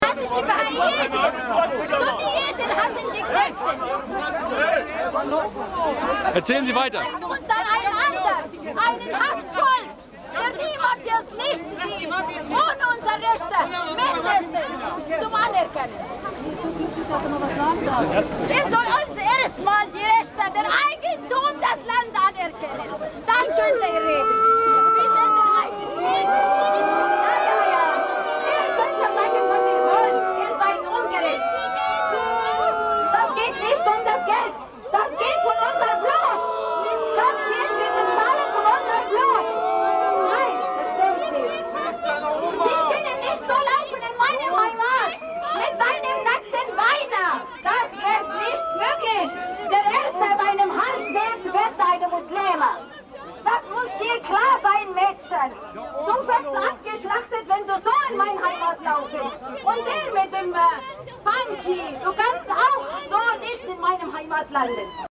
hassen die FREIHEIT. Sunniiten hassen die Christen. Erzählen Sie weiter. Untereinander einen Hassvolk, der niemand das Licht sieht, ohne unsere Rechte mindestens zum Anerkennen. Wir sollen uns erstmal die Rechte der Eigentum des Landes anerkennen. Dann könnt ihr reden. Wir sind der Eigentum. Ja. Ihr könnt ja sagen, was ihr wollt. Ihr seid ungerecht. Das geht nicht um das Geld. Das geht von unserem Blut. Das geht, wir bezahlen von unserem Blut. Nein, das stimmt nicht. Sie können nicht so laufen in meiner Heimat. Mit deinem nackten Beiner. Das wird nicht möglich. Der Erste deinem Hals wird eine Muslime. Das muss dir klar sein, Mädchen. Du wirst abgeschlachtet, wenn du so in meine Heimat laufen. Und der mit dem Funky, du kannst auch so nicht in meinem Heimat landen.